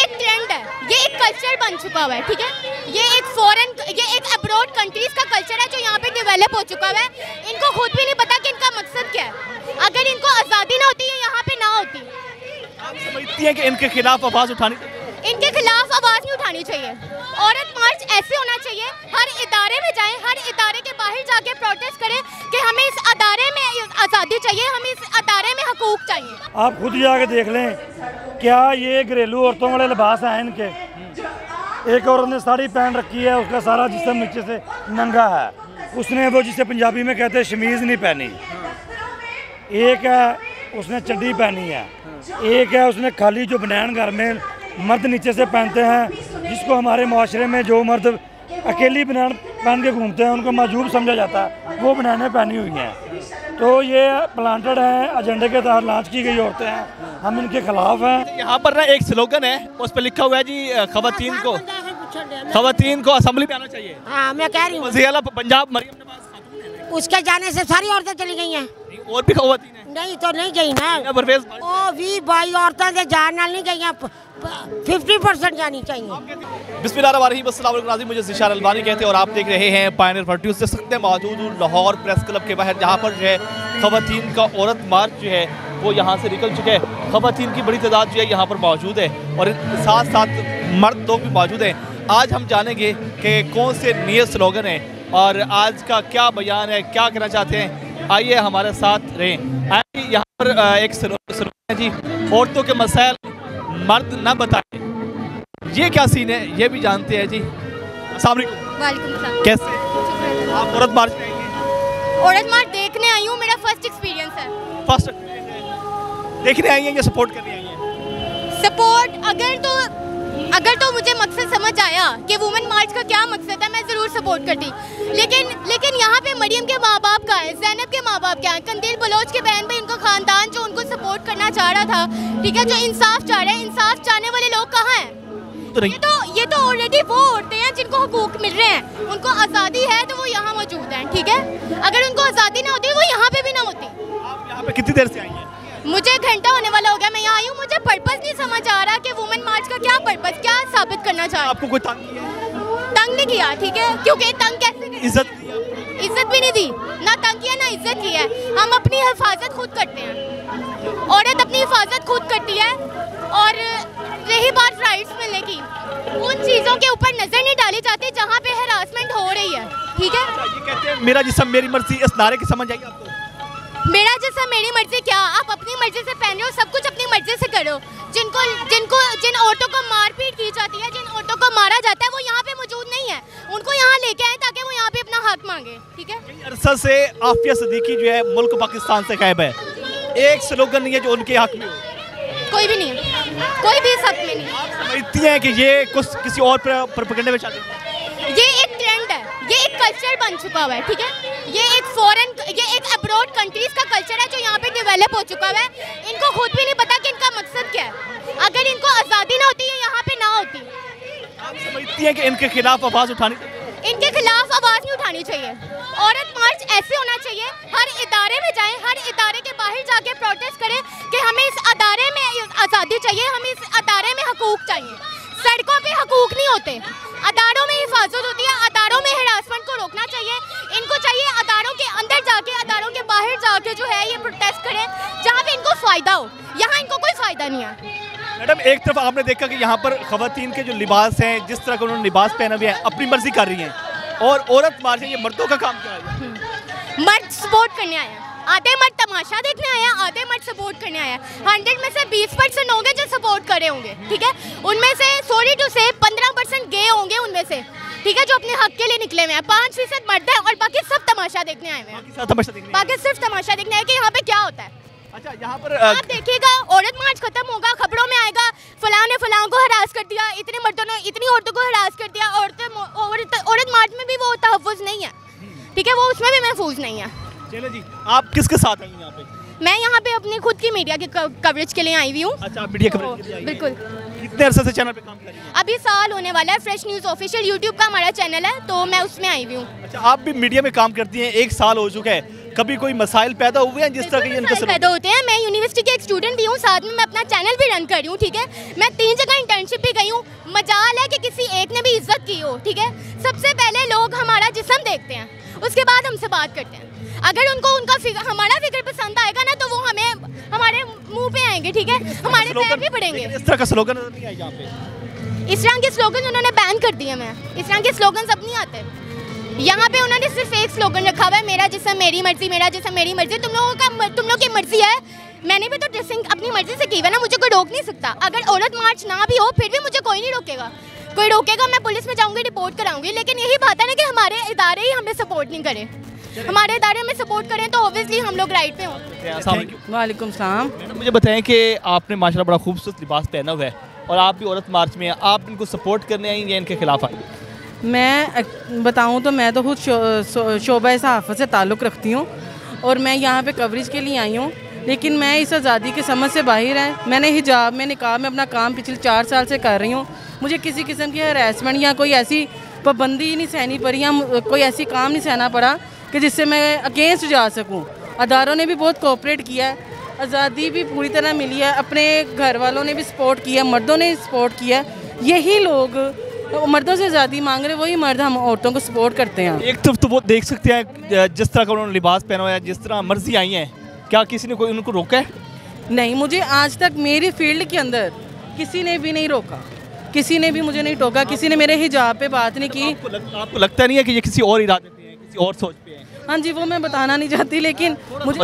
एक ट्रेंड है, ये एक कल्चर बन चुका हुआ है, ठीक है। ये एक अब्रॉड कंट्रीज का कल्चर है जो यहाँ पे डेवलप हो चुका है। इनको खुद भी नहीं पता कि इनका मकसद क्या है। अगर इनको आज़ादी ना होती, ये यहाँ पे ना होती। आप समझती हैं कि इनके खिलाफ आवाज़ उठानी चाहिए? इनके खिलाफ आवाज़ नहीं उठानी चाहिए। औरत मार्च ऐसे होना चाहिए, हर इदारे में जाएं, हर इदारे के बाहर जाके प्रोटेस्ट करें कि हमें इस अदारे में आज़ादी चाहिए, हमें इस अदारे में हकूक चाहिए। आप खुद जाके देख लें, क्या ये घरेलू औरतों वाले लिबास हैं इनके? एक औरत ने साड़ी पहन रखी है, उसका सारा जिस्म नीचे से नंगा है। उसने वो जिसे पंजाबी में कहते हैं शमीज़ नहीं पहनी। एक है उसने चड्डी पहनी है, एक है उसने खाली जो बनैन घर में मर्द नीचे से पहनते हैं, जिसको हमारे माशरे में जो मर्द अकेली बनैन पहन के घूमते हैं उनको मजूब समझा जाता है, वो बनैनें पहनी हुई हैं। तो ये प्लांटेड हैं, एजेंडे के तहत लॉन्च की गई औरतें हैं, हम इनके खिलाफ हैं। यहाँ पर ना एक स्लोगन है, उस पर लिखा हुआ है जी खवातीन को असेंबली में आना चाहिए। हाँ, मैं कह रही हूँ वज़ीर आला पंजाब मरियम नवाज उसके जाने से सारी औरतें चली गई हैं। और भी खवातीन हैं? नहीं तो नहीं गई ना, परवेज़ ओ भी भाई औरतें से जान नाल नहीं गई हैं, 50% जानी चाहिए। बिस्मिल्लाहिर्रहमानिर्रहीम, अस्सलाम वालेकुम नाज़रीन, मुझे ज़िशान अलवानी कहते हैं और आप देख रहे हैं पायनियर फॉर न्यूज़। देख सकते हैं मौजूद हूँ लाहौर प्रेस क्लब के बाहर, जहाँ पर जो है खवातीन का औरत मार्च जो है वो यहाँ से निकल चुके हैं। खवातीन की बड़ी तादाद जो है यहाँ पर मौजूद है और साथ साथ मर्द लोग भी मौजूद हैं। आज हम जानेंगे कि कौन से नए स्लोगन हैं और आज का क्या बयान है, क्या कहना चाहते हैं। आइए हमारे साथ रहें। आइए यहाँ पर एक स्लोगन है जी, औरतों के मसाइल मर्द न बताए। ये क्या सीन है, ये भी जानते हैं जी। अस्सलाम वालेकुम। वालेकुम सलाम। कैसे आप औरत मार्च में आएंगे? औरत मार्च देखने आई हूँ, मेरा फर्स्ट एक्सपीरियंस है। फर्स्ट देखने आई हैं या सपोर्ट करने आई हैं? सपोर्ट अगर तो मुझे मकसद समझ आया कि वुमेन मार्च का क्या मकसद है, मैं ज़रूर सपोर्ट करती। लेकिन यहाँ पे मरियम के माँ बाप का है, ज़ैनब के माँ बाप क्या है, कंदील बलोच के बहन भाई, उनका ख़ानदान जो उनको सपोर्ट करना चाह रहा था, ठीक है, जो इंसाफ चाह रहे हैं, इंसाफ चाहने वाले लोग कहाँ हैं? ये तो ऑलरेडी वो औरतें हैं जिनको हुकूक मिल रहे हैं, उनको आज़ादी है तो वो यहाँ मौजूद हैं, ठीक है। अगर उनको आज़ादी ना होती वो यहाँ पे भी ना होती। आप यहाँ पे कितनी देर से आई हैं? मुझे घंटा होने वाला हो गया, मैं यहाँ आई हूँ। मुझे पर्पस नहीं समझ आ रहा कि वुमेन मार्च का क्या पर्पस, क्या साबित करना चाह रहा है। आपको कोई तंग किया है? तंग नहीं किया, ठीक है, क्योंकि तंग कैसे इज्जत भी नहीं दी, ना तंग किया ना इज्जत की है। हम अपनी हिफाजत खुद करते हैं, औरत अपनी हिफाजत खुद करती है। और रही बात राइट्स मिलने की, उन चीज़ों के ऊपर नज़र नहीं डाली जाती जहाँ पे हरासमेंट हो रही है, ठीक है। ये कहते हैं मेरा जिस्म मेरी मर्जी, इस नारे की समझ आई आपको? मेरा जिस्म मेरी मर्जी क्या, आप अपनी मर्जी से पहन रहे हो, सब कुछ अपनी मर्जी से करो। जिन औरतों को मारपीट की जाती है, जिन औरतों को मारा जाता है, वो यहाँ पे मौजूद नहीं है। उनको यहाँ लेके आए ताकि वो यहाँ पे अपना हक मांगे, ठीक है। कई अरसा से आफिया सिद्दीकी जो है मुल्क पाकिस्तान से गायब है, एक स्लोगन नहीं है जो उनके हक में हो। कोई भी नहीं है, कोई भी इस हक में नहीं। आप समझती हैं कि ये कुछ किसी और प्रोपेगेंडा में चल रही है? ये एक ट्रेंड है, ये एक कल्चर बन चुका हुआ है, ठीक है। ये एक अब्रॉड कंट्रीज का कल्चर है जो यहाँ पे डेवलप हो चुका है। इनको खुद भी नहीं पता कि इनका मकसद क्या है। अगर इनको आज़ादी ना होती, ये यहाँ पे ना होती। आप समझती हैं कि इनके खिलाफ आवाज़ उठानी चाहिए? इनके खिलाफ आवाज़ नहीं उठानी चाहिए। औरत मार्च ऐसे होना चाहिए, हर इदारे में जाएं, हर इदारे के बाहर जाके प्रोटेस्ट करें कि हमें इस अदारे में आज़ादी चाहिए, हमें इस अदारे में हकूक चाहिए। सड़कों पे हकूक नहीं होते, अदारों में हिफाजत होती है। अदारों में हरासमेंट को रोकना चाहिए। इनको चाहिए अदारों के अंदर जाके, अदारों के बाहर जाके जो है ये प्रोटेस्ट करें जहाँ पे इनको फ़ायदा हो। यहाँ इनको कोई फ़ायदा नहीं है। मैडम, एक तरफ आपने देखा कि यहाँ पर खवातीन के जो लिबास हैं, जिस तरह का उन्होंने लिबास पहना हुआ है, अपनी मर्जी कर रही हैं, और औरत मार्च है, ये मर्दों का काम क्या है? मर्द सपोर्ट करने आए हैं, आधे मर्द तमाशा देखने आए हैं, आधे मर्द सपोर्ट करने आए हैं। 100 में से 20% होंगे जो सपोर्ट करे होंगे, ठीक है। उनमें से सॉरी टू से 15% गे होंगे उनमें से, ठीक है, जो अपने हक के लिए निकले हुए हैं। 5% मर्द है और बाकी सब तमाशा देखने आए हुए हैं। बाकी सिर्फ तमाशा देखने आए कि यहाँ पे क्या होता है। अच्छा, यहाँ पर आप देखिएगा, औरत मार्च खत्म होगा, खबरों में आएगा फलां ने फलां को हरास कर दिया, इतने मर्दों ने इतनी औरतों को हरास कर दिया। औरत मार्च में भी वो तहफ़्फ़ुज़ नहीं है, ठीक है, वो उसमें भी महफूज नहीं है। चलो जी, आप किसके साथ आई हैं यहाँ पे? मैं यहाँ पे अपनी खुद की मीडिया की कवरेज के लिए आई हुई हूँ। अच्छा, मीडिया कवरेज के लिए आई हैं। बिल्कुल। कितने अरसे से चैनल पे काम कर रही हैं? अभी साल होने वाला है। फ्रेश न्यूज़ ऑफिशियल यूट्यूब का हमारा चैनल है, तो मैं उसमें आई हुई हूँ। अच्छा, आप भी मीडिया में काम करती हैं, 1 साल हो चुका है, कभी कोई मसाइल पैदा हुए हैं जिस तरह के इनके मसाइल पैदा होते हैं। मैं यूनिवर्सिटी के एक स्टूडेंट भी हूँ, साथ में मैं अपना चैनल भी रन कर रही हूँ, ठीक है। मैं 3 जगह इंटर्नशिप भी गई हूँ। मजाल है कि किसी एक ने भी इज्जत की हो, ठीक है। सबसे पहले लोग हमारा जिस्म देखते हैं, उसके बाद हमसे बात करते हैं। अगर उनको हमारा फिक्र पसंद आएगा ना, तो वो हमें हमारे मुंह पे आएंगे, ठीक है, हमारे पैर भी पड़ेंगे। इस तरह का स्लोगन नहीं है यहाँ पे। इस तरह के स्लोगन उन्होंने बैन कर दिए। मैं इस तरह के स्लोगन अब नहीं आते यहाँ पे। उन्होंने सिर्फ एक स्लोगन रखा हुआ है, मेरा जिस्म मेरी मर्जी, मेरा जिस्म मेरी मर्जी। तुम लोग की मर्जी है। मैंने भी तो ड्रेसिंग अपनी मर्जी से की है ना, मुझे कोई रोक नहीं सकता। अगर औरत मार्च ना भी हो फिर भी मुझे कोई नहीं रोकेगा। कोई रोकेगा मैं पुलिस में जाऊंगी, रिपोर्ट कराऊंगी। लेकिन यही बात है ना कि हमारे इदारे ही हमें सपोर्ट नहीं करें। हमारे इदारे हमें सपोर्ट करें तो ऑब्वियसली हम लोग राइट पे हों। वालेकुम सलाम। मैडम मुझे बताएं कि आपने माशाल्लाह बड़ा खूबसूरत लिबास पहना हुआ है और आप भी औरत मार्च में हैं। आप इनको सपोर्ट करने आई या इनके खिलाफ आई? मैं बताऊं तो मैं तो खुद शोबा सहाफ़त से ताल्लुक़ रखती हूं और मैं यहाँ पे कवरेज के लिए आई हूँ। लेकिन मैं इस आज़ादी की समझ से बाहर है। मैंने हिजाब में निकाब में अपना काम पिछले 4 साल से कर रही हूँ। मुझे किसी किस्म की हरासमेंट या कोई ऐसी पाबंदी नहीं सहनी पड़ी या कोई ऐसी काम नहीं सहना पड़ा कि जिससे मैं अगेंस्ट जा सकूँ। अदारों ने भी बहुत कोऑपरेट किया है, आज़ादी भी पूरी तरह मिली है, अपने घर वालों ने भी सपोर्ट किया, मर्दों ने सपोर्ट किया। यही लोग मर्दों से आज़ादी मांग रहे, वही मर्द हम औरतों को सपोर्ट करते हैं। एक तरफ तो वो देख सकते हैं जिस तरह का उन्होंने लिबास पहना हुआ है, जिस तरह मर्जी आई हैं, क्या किसी ने कोई उनको रोका है? नहीं, मुझे आज तक मेरी फील्ड के अंदर किसी ने भी नहीं रोका, किसी ने भी मुझे नहीं टोका, किसी ने मेरे हिजाब पे बात नहीं की। आपको लगता नहीं है कि ये किसी और इरादे पे है, किसी और सोच पे है? हाँ जी, वो मैं बताना नहीं चाहती, लेकिन मुझे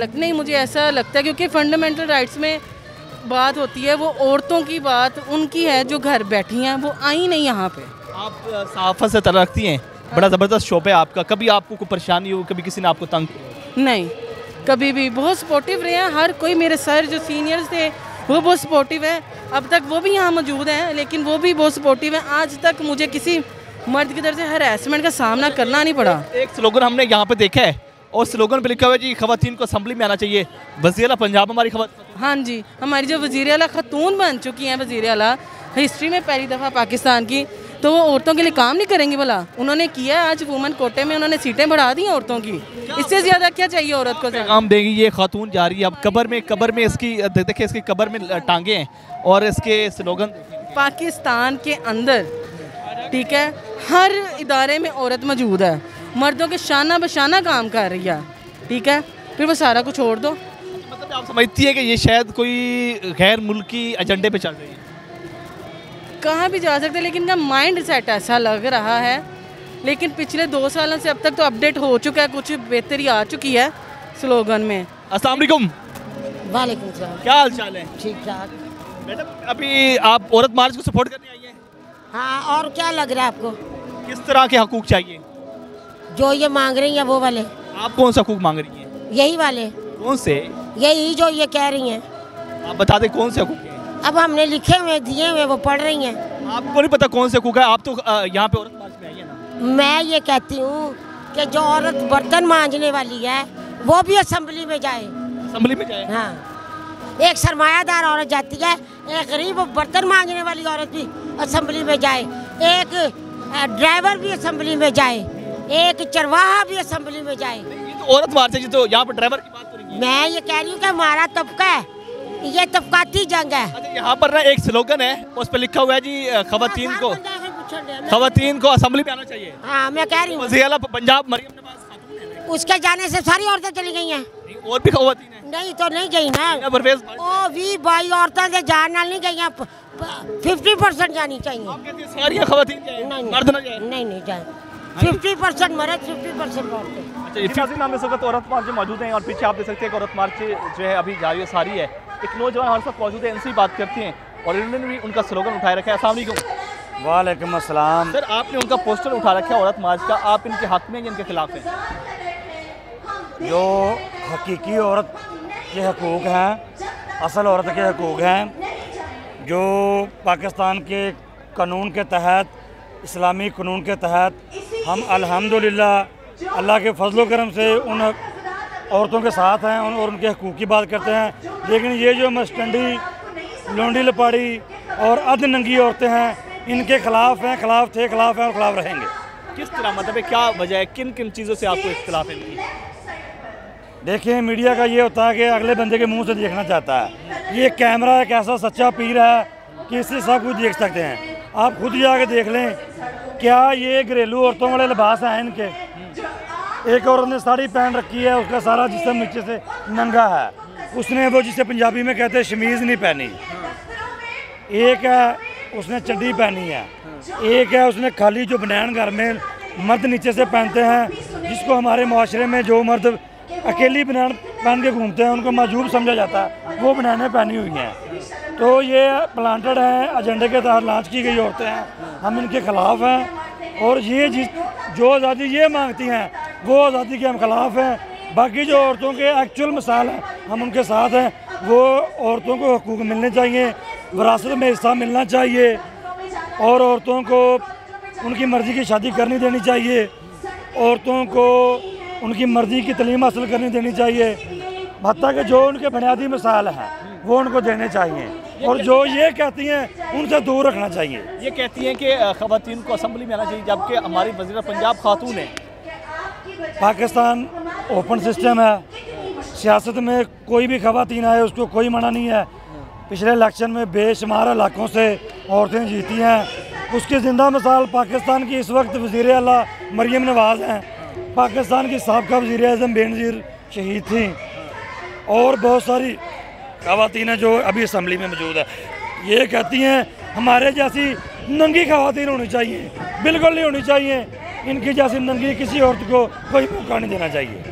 ऐसा लगता है क्योंकि फंडामेंटल राइट्स में बात होती है, वो औरतों की बात उनकी है जो घर बैठी हैं, वो आई नहीं यहाँ पे। आप सहाफ़त से तरह रखती हैं, बड़ा ज़बरदस्त शौक़ है आपका। कभी आपको कोई परेशानी हो, कभी किसी ने आपको तंग किया? नहीं, कभी भी बहुत सपोर्टिव रहे हैं हर कोई। मेरे सर जो सीनियर्स थे वो बहुत सपोर्टिव है, अब तक वो भी यहाँ मौजूद हैं, लेकिन वो भी बहुत सपोर्टिव है। आज तक मुझे किसी मर्द की तरफ से हरासमेंट का सामना करना नहीं पड़ा। एक स्लोगन हमने यहाँ पे देखा है और स्लोगन पे लिखा हुआ है जी, ख़वातीन को असेंबली में आना चाहिए। वज़ीर आला पंजाब हमारी हाँ जी, हमारी जो वज़ीर आला खतून बन चुकी हैं, वज़ीर आला हिस्ट्री में पहली दफ़ा पाकिस्तान की, तो वो औरतों के लिए काम नहीं करेंगी भला? उन्होंने किया है। आज वुमेन कोटे में उन्होंने सीटें बढ़ा दी हैं औरतों की। इससे ज़्यादा क्या चाहिए औरत को? काम देंगी ये खातून जा रही है अब कब्र में इसकी देखिए, इसकी कब्र में टांगे हैं और इसके स्लोगन पाकिस्तान के अंदर, ठीक है, हर इदारे में औरत मौजूद है, मर्दों के शाना बशाना काम कर रही है, ठीक है, फिर वो सारा कुछ छोड़ दो। मतलब आप समझती है कि ये शायद कोई गैर मुल्की एजेंडे पे चल रही है? कहाँ भी जा सकते, लेकिन इनका माइंड सेट ऐसा लग रहा है। लेकिन पिछले 2 सालों से अब तक तो अपडेट हो चुका है, कुछ बेहतरी आ चुकी है स्लोगन में। अस्सलाम वालेकुम। वालेकुम सलाम। क्या हाल चाल है? ठीक ठाक। मैडम अभी आप औरत मार्च को सपोर्ट करने आई हैं? हाँ, और क्या लग रहा है आपको? किस तरह के हकूक चाहिए? जो ये मांग रही हैं वो वाले। आप कौन सा हकूक मांग रही हैं? यही वाले। कौन से? यही जो ये कह रही हैं। आप बता दें कौन से हकूक हैं? अब हमने लिखे हुए दिए हुए, वो पढ़ रही हैं। आपको नहीं पता कौन से हकूक है? आप तो यहाँ पे औरत मार्च में आई है ना। मैं ये कहती हूँ कि जो औरत बर्तन मांजने वाली है वो भी असेंबली में जाए। असेंबली में जाए? हाँ, एक सरमायादार औरत जाती है, एक गरीब बर्तन मांजने वाली औरत भी असेंबली में जाए, एक ड्राइवर भी असेंबली में जाए, एक चरवाहा भी असेंबली में जाए। ये तो औरत मार्च है जी, तो यहाँ पर ड्राइवर की बात करेंगे। मैं ये कह रही हूँ कि हमारा तबका है, ये तबकाती जंग है। अच्छा, यहाँ पर ना एक स्लोगन है, उस पर लिखा हुआ है जी, ख़वातीन को असेंबली में आना चाहिए। हाँ, मैं कह रही हूँ वज़ीर आला पंजाब मरियम नवाज़ खातून है। उसके जाने से सारी औरतें चली गई हैं। और भी ख़वातीन हैं? नहीं तो नहीं गई ना। परवेज़ ओ भी भाई, औरतें से जान नाल नहीं गई, 50% जानी चाहिए। सारी ख़वातीन जाएं, मर्द ना जाएं? नहीं जाए। 50% मर्द, 50% औरतें। अच्छा, इसी नाम में इस वक्त औरत मार्च मौजूद हैं और पीछे आप देख सकते हैं कि औरत मार्च जो है अभी जारी है, सारी है। एक नौजवान हमारे साथ मौजूद है, इनसे ही बात करते हैं और इन्होंने भी उनका स्लोगन उठाए रखा है। अस्सलाम वालेकुम। वालेकुम अस्सलाम। सर, आपने उनका पोस्टर उठा रखा है औरत मार्च का, आप इनके हक में या इनके खिलाफ हैं? जो हकीकी औरत के हकूक़ हैं, असल औरत के हकूक़ हैं, जो पाकिस्तान के कानून के तहत, इस्लामी कानून के तहत हम अल्हम्दुलिल्लाह अल्लाह के फजल करम से उन औरतों के साथ हैं और उनके हकूक़ की बात करते हैं। लेकिन ये जो मस्टंडी, लोंडी लपाड़ी और अध नंगी औरतें हैं, इनके खिलाफ हैं, खिलाफ थे, खिलाफ हैं और खिलाफ रहेंगे। किस तरह, मतलब क्या वजह है, किन किन चीज़ों से आपको इख्तिलाफ है इनकी? देखिए मीडिया का ये होता है कि अगले बंदे के मुंह से देखना चाहता है। ये कैमरा एक ऐसा सच्चा पीर है कि इससे सब कुछ देख सकते हैं। आप खुद जाके देख लें, क्या ये घरेलू औरतों वाले लिबास हैं इनके। एक औरत ने साड़ी पहन रखी है, उसका सारा जिस्म नीचे से नंगा है। उसने वो जिसे पंजाबी में कहते हैं शमीज़ नहीं पहनी। एक है उसने चड्डी पहनी है, एक है उसने खाली जो बनैन घर में मर्द नीचे से पहनते हैं, जिसको हमारे माशरे में जो मर्द अकेली बनैन पहन के घूमते हैं उनको माजूब समझा जाता है, वो बनैनें पहनी हुई हैं। तो ये प्लांटेड हैं, एजेंडे के तहत लॉन्च की गई औरतें हैं, हम इनके ख़िलाफ़ हैं। और ये जो आज़ादी ये मांगती हैं वो आज़ादी के हम ख़िलाफ़ हैं। बाकी जो औरतों के एक्चुअल मसाइल हैं हम उनके साथ हैं। वो औरतों को हकूक़ मिलने चाहिए, विरासत में हिस्सा मिलना चाहिए, और औरतों को उनकी मर्ज़ी की शादी करनी देनी चाहिए, औरतों को उनकी मर्ज़ी की तलीम हासिल करनी देनी चाहिए, हत्ता कि जो उनके बुनियादी मसाइल हैं वो उनको देने चाहिए, और जो ये कहती हैं उनसे दूर रखना चाहिए। ये कहती हैं कि ख़वातीन को असम्बली में आना चाहिए, जबकि हमारी वज़ीर पंजाब खातून है। पाकिस्तान ओपन सिस्टम है, सियासत में कोई भी ख़वातीन आए उसको कोई मना नहीं है। पिछले इलेक्शन में बेशुमार इलाकों से औरतें जीती हैं। उसकी ज़िंदा मिसाल पाकिस्तान की इस वक्त वज़ीर आला मरियम नवाज़ हैं। पाकिस्तान की साबका वज़ीर आज़म बेनज़ीर शहीद थी, और बहुत सारी ख़वातीन जो अभी असम्बली में मौजूद है। ये कहती हैं हमारे जैसी नंगी ख़वातीन होनी चाहिए, बिल्कुल नहीं होनी चाहिए। इनकी जैसी नंगी किसी औरत को कोई मौका नहीं देना चाहिए।